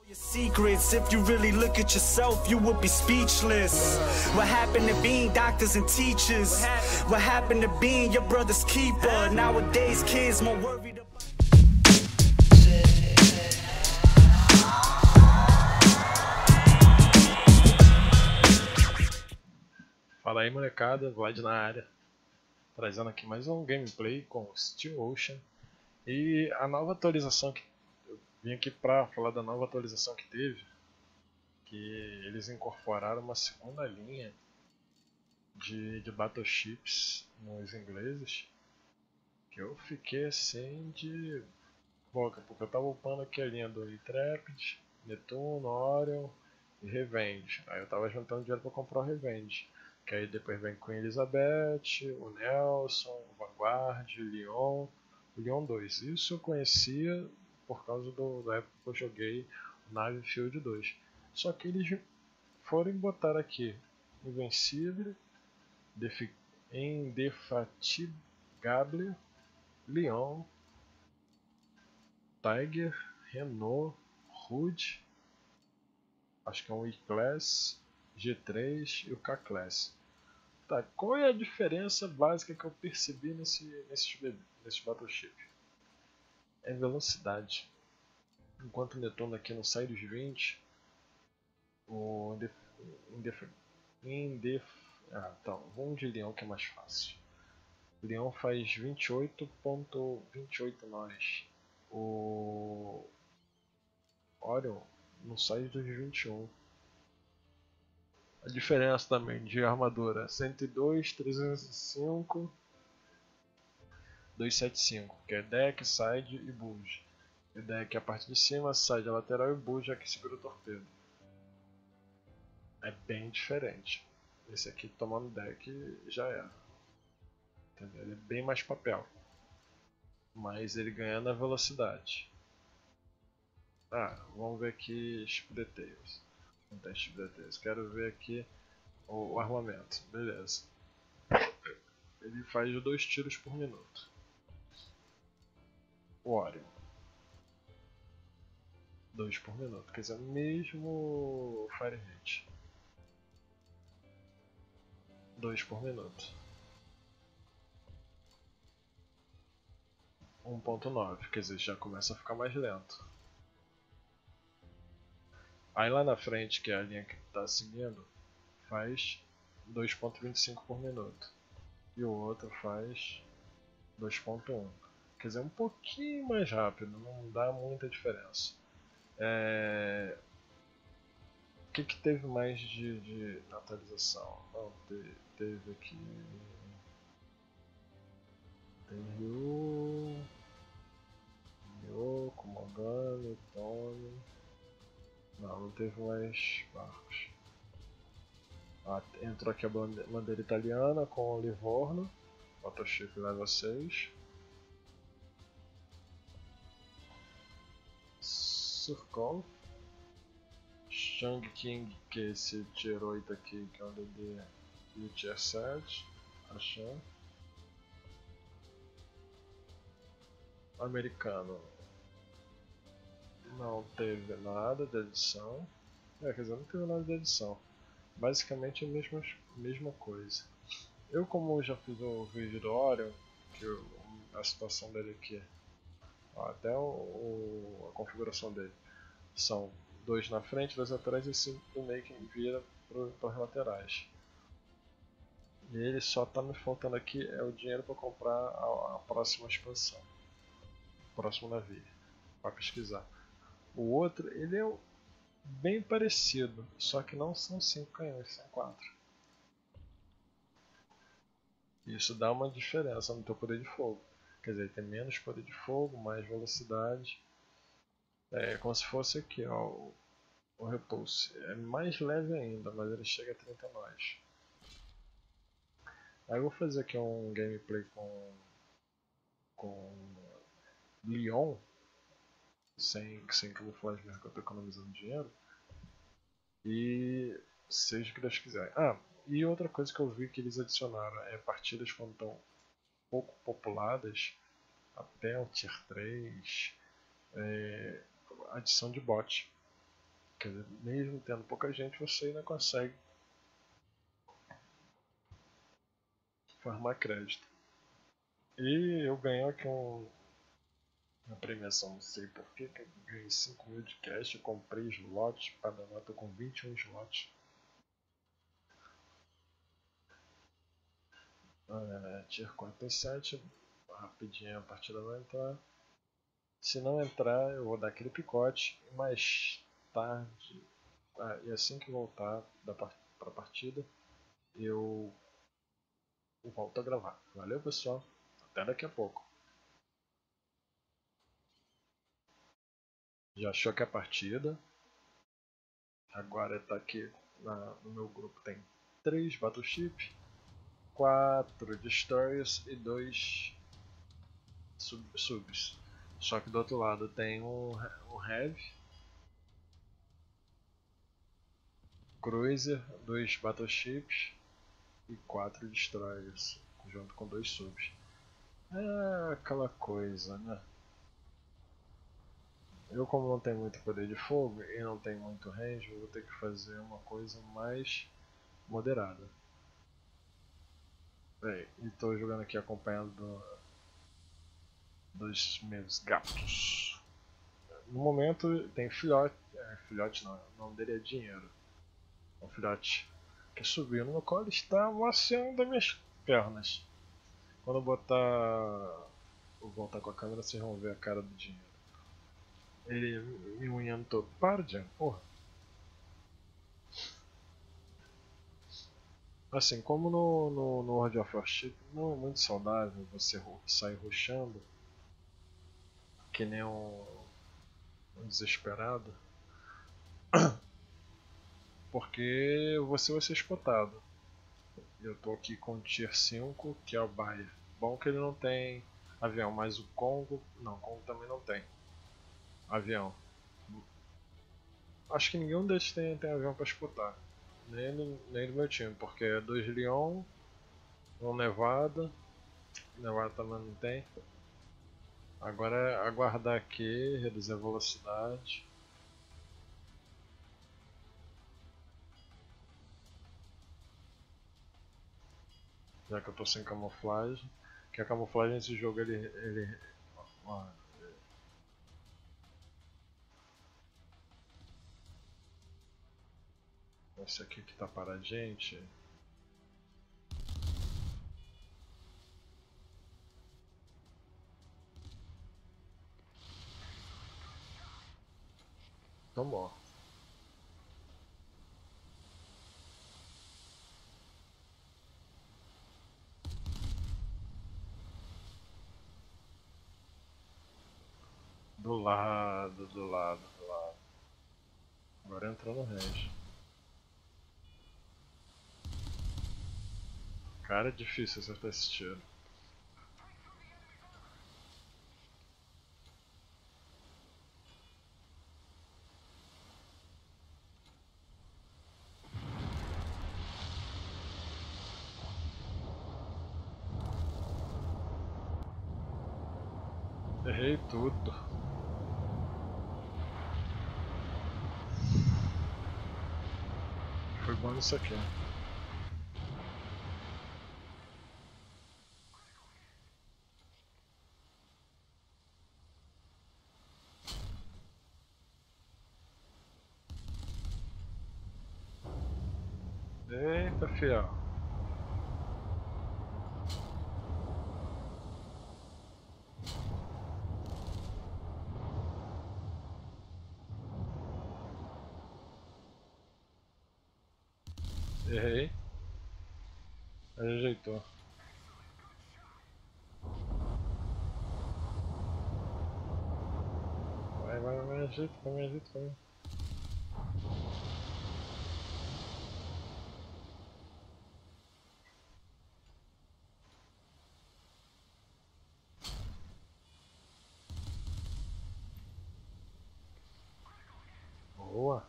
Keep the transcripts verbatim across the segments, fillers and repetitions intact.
Secrets, if you really look at yourself, you would be speechless. What happened to being doctors and teachers? What happened to being your brother's keeper? Nowadays kids more worried about... Fala aí, molecada, Vlad na área, trazendo aqui mais um gameplay com Steel Ocean e a nova atualização que eu vim aqui pra falar da nova atualização que teve, que eles incorporaram uma segunda linha de, de battleships nos ingleses, que eu fiquei assim de boca, porque eu tava upando aqui a linha do Intrepid, Netuno, Orion e Revenge. Aí eu tava juntando dinheiro pra comprar o Revenge. Que aí depois vem Queen Elizabeth, o Nelson, o Vanguard, o Leon, o Leon dois. Isso eu conhecia por causa do, da época que eu joguei o Navy Field dois. Só que eles foram botar aqui Invencible, Defi Indefatigable, Leon, Tiger, Renault, Rude, acho que é um E-Class, G três e o K-Class. Tá, qual é a diferença básica que eu percebi nesse, nesse, nesse battleship? É velocidade. Enquanto o Netuno aqui não sai dos vinte, o Indef... Indef... Indef... Ah, então, vamos de Leon que é mais fácil. Leon faz vinte e oito vírgula vinte e oito nós. O Orion não sai dos vinte e um. A diferença também de armadura: cento e dois, trezentos e cinco, duzentos e setenta e cinco, que é deck, side e bulge. E deck é a parte de cima, side a lateral e bulge é que segura o torpedo. É bem diferente. Esse aqui tomando deck já era. Entendeu? Ele é bem mais papel, mas ele ganha na velocidade. Ah, vamos ver aqui Ship Details. Não tem Ship Details. Quero ver aqui o, o armamento. Beleza. Ele faz dois tiros por minuto. O Orion. dois por minuto. Quer dizer, mesmo Fire Hit. dois por minuto. um ponto nove. Quer dizer, já começa a ficar mais lento. Aí lá na frente, que é a linha que está seguindo, faz dois ponto vinte e cinco por minuto. E o outro faz dois ponto um. Quer dizer, um pouquinho mais rápido, não dá muita diferença. É... O que, que teve mais de, de atualização? Não, te, teve aqui. Tem Ryu, Ryu, Komogami, Tony. Não, não teve mais barcos. Ah, entrou aqui a bandeira italiana com o Livorno, Battleship level seis. Surkov, Shang King, que é esse tier oito aqui, que é um D D, e o tier sete, Achan. Americano, não teve nada de edição. É, quer dizer, não teve nada de edição. Basicamente a mesma, mesma coisa. Eu, como já fiz o vídeo do Orion, que eu, a situação dele aqui, ó, até o, o, a configuração dele, são dois na frente, dois atrás e cinco no meio que vira para as laterais. E ele só está me faltando aqui é o dinheiro para comprar a, a próxima expansão, o próximo navio, para pesquisar. O outro, ele é bem parecido, só que não são cinco canhões, são quatro. Isso dá uma diferença no teu poder de fogo. Quer dizer, tem menos poder de fogo, mais velocidade. É como se fosse aqui, ó, o, o Repulse. É mais leve ainda, mas ele chega a trinta nós. Aí eu vou fazer aqui um gameplay com, com Leon, sem, sem camuflagem mesmo, que eu estou economizando dinheiro. E seja o que Deus quiser. Ah, e outra coisa que eu vi que eles adicionaram é partidas quando estão pouco populadas, até o tier três, é, adição de bot. Quer dizer, mesmo tendo pouca gente, você ainda consegue farmar crédito. E eu ganhei aqui um, uma premiação, não sei porquê, que eu ganhei cinco mil de cash, eu comprei slots, cada nota tô com vinte e um slots. É, tier quarenta e sete, rapidinho a partida vai entrar. Se não entrar, eu vou dar aquele picote, e mais tarde, ah, e assim que voltar da part pra partida, eu volto a gravar. Valeu, pessoal, até daqui a pouco. Já achou que a partida. Agora está aqui na, no meu grupo, tem três Battleship, quatro Destroyers e dois sub, subs. Só que do outro lado tem um, um Heavy, Cruiser, dois Battleships e quatro Destroyers, junto com dois subs. É aquela coisa, né? Eu, como não tenho muito poder de fogo e não tenho muito range, eu vou ter que fazer uma coisa mais moderada. Bem, e estou jogando aqui acompanhado do, dos meus gatos. No momento tem filhote, é, filhote não, o nome dele é Dinheiro. É um filhote que subiu no meu colo e está maciando das minhas pernas. Quando eu botar. Vou voltar com a câmera, vocês vão ver a cara do Dinheiro. Ele me unhando todo. Para, Dinheiro, porra. Assim, como no, no, no World of Warship não é muito saudável você sair rushando que nem um, um desesperado, porque você vai ser spotado. Eu tô aqui com o Tier cinco, que é o Bayer. Bom que ele não tem avião, mas o Congo, não, o Congo também não tem avião. Acho que nenhum deles tem, tem avião para disputar, nem, nem do meu time, porque é dois Leon, um Nevada, Nevada também não tem. Agora é aguardar aqui, reduzir a velocidade. Já que eu tô sem camuflagem, que a camuflagem nesse jogo ele, ele ó, esse aqui que tá para a gente. Tomou. Do lado, do lado, do lado. Agora entrou no range. Cara, é difícil acertar esse tiro. Errei tudo. Foi bom isso aqui. Eita, fiel. Errei. Ele ajeitou. Vai, vai, vai, ajeita pra mim, ajeita pra mim. Boa.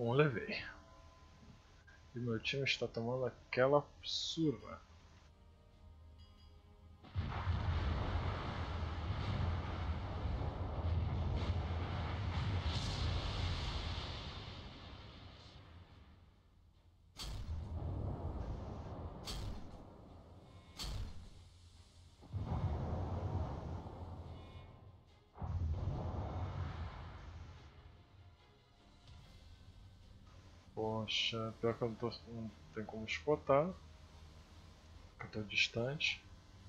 Um levei. E meu time está tomando aquela surra. Poxa, pior que eu não, tô, não tem como spotar, porque eu tô distante.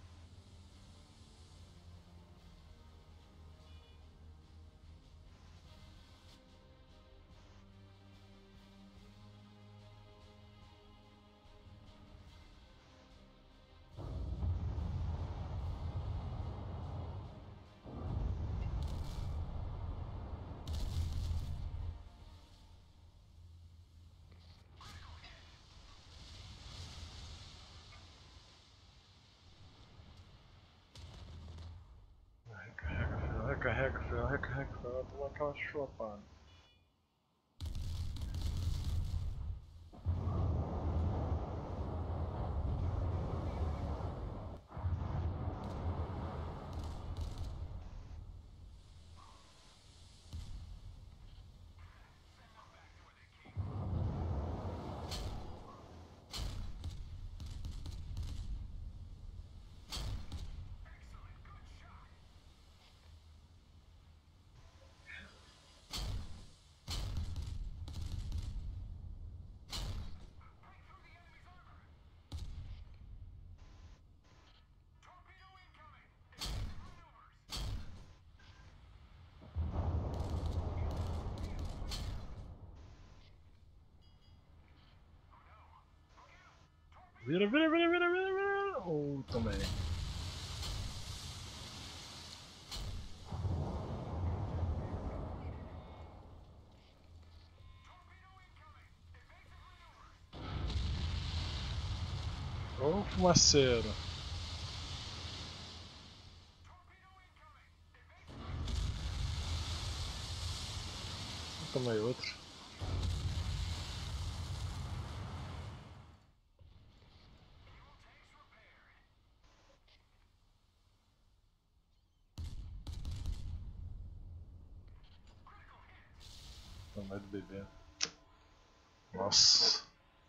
Recarrega, filho, recarrega, filho, recarrega, filho, vai tomar aquela chopada. Vira, vira, vira, vira, vira, vira! Oh, também. Ô, oh, fumaceiro! Tomei outro. Tomei do bebê. Nossa.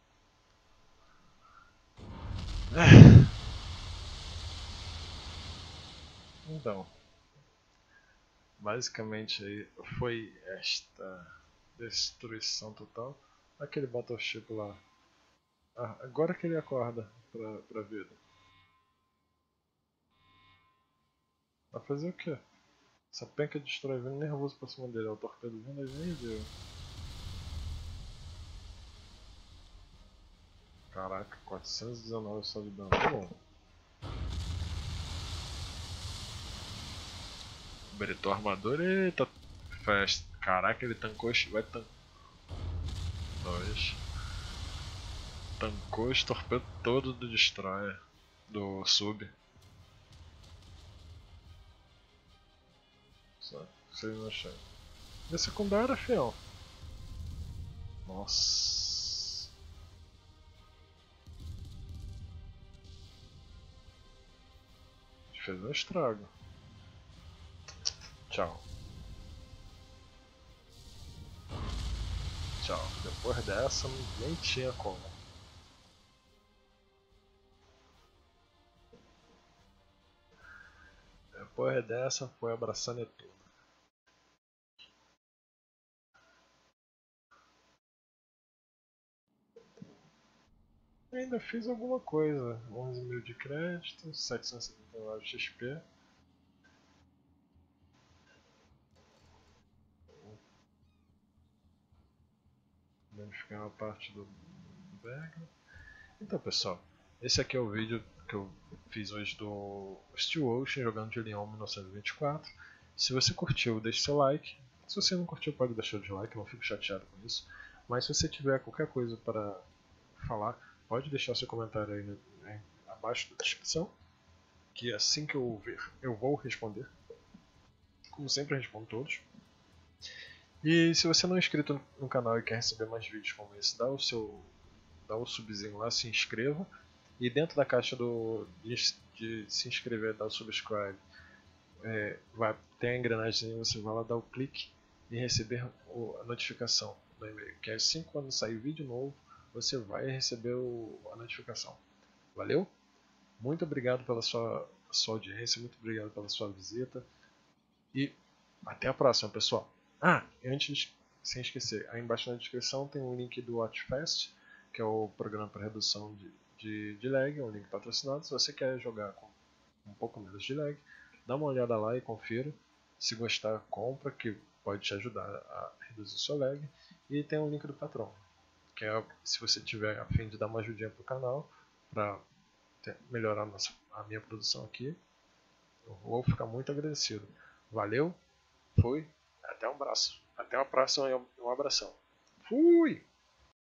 Então, basicamente aí foi esta destruição total. Aquele Battleship lá. Ah, agora que ele acorda pra, pra vida. Vai fazer o quê? Essa penca destrói vindo nervoso pra cima dele. É o torpedo vindo, ele nem viu. Caraca, quatrocentos e dezenove só de dano. Tá bom. Bretou a armadura. Eita, festa. Caraca, ele tancou. Vai tancar. Dois. Tancou os torpedos todos do Destroyer. Do Sub. Só que vocês não acham. E a secundária, fiel. Nossa. Fez um estrago. Tchau. Tchau. Depois dessa, nem tinha como. Depois dessa, foi abraçando e tudo. Ainda fiz alguma coisa. onze mil de crédito, setecentos e setenta e nove X P. Verificar a parte do Berg. Então, pessoal, esse aqui é o vídeo que eu fiz hoje do Steel Ocean jogando de Lyon mil novecentos e vinte e quatro. Se você curtiu, deixe seu like. Se você não curtiu, pode deixar o dislike, eu não fico chateado com isso. Mas se você tiver qualquer coisa para falar, pode deixar seu comentário aí, né, abaixo da descrição, que assim que eu ver, eu vou responder. Como sempre, eu respondo todos. E se você não é inscrito no canal e quer receber mais vídeos como esse, dá o seu dá o subzinho lá, se inscreva. E dentro da caixa do, de, de se inscrever, dar o subscribe, é, vai ter a engrenagem, você vai lá dar o clique e receber o, a notificação do e-mail. Que é assim, quando sair vídeo novo, você vai receber o, a notificação. Valeu? Muito obrigado pela sua, sua audiência, muito obrigado pela sua visita. E até a próxima, pessoal. Ah, antes, sem esquecer, aí embaixo na descrição tem um link do WatchFast, que é o programa para redução de, de, de lag, é um link patrocinado. Se você quer jogar com um pouco menos de lag, dá uma olhada lá e confira. Se gostar, compra, que pode te ajudar a reduzir seu lag. E tem um link do Patreon, que é se você tiver a fim de dar uma ajudinha pro canal, para melhorar a, nossa, a minha produção aqui, eu vou ficar muito agradecido. Valeu, fui, até um abraço. Até a próxima e um abração. Fui!